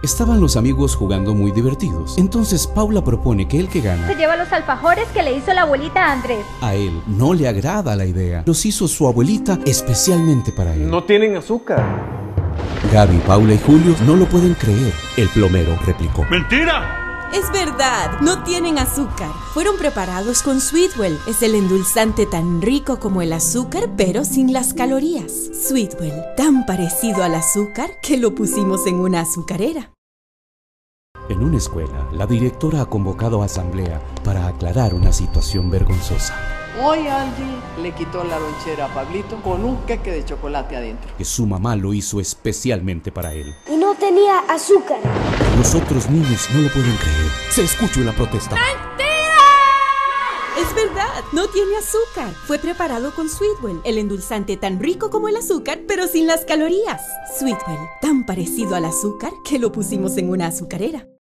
Estaban los amigos jugando muy divertidos. Entonces Paula propone que el que gana se lleva los alfajores que le hizo la abuelita a Andrés. A él no le agrada la idea. Los hizo su abuelita especialmente para él. No tienen azúcar. Gaby, Paula y Julio no lo pueden creer. El plomero replicó: ¡Mentira! Es verdad, no tienen azúcar. Fueron preparados con Sweetwell. Es el endulzante tan rico como el azúcar, pero sin las calorías. Sweetwell, tan parecido al azúcar que lo pusimos en una azucarera. En una escuela, la directora ha convocado a asamblea para aclarar una situación vergonzosa. Hoy Angie le quitó la lonchera a Pablito con un queque de chocolate adentro. Que su mamá lo hizo especialmente para él. Y no tenía azúcar. Los otros niños no lo pueden creer. Se escucha una protesta. Es verdad, no tiene azúcar. Fue preparado con Sweetwell, el endulzante tan rico como el azúcar, pero sin las calorías. Sweetwell, tan parecido al azúcar que lo pusimos en una azucarera.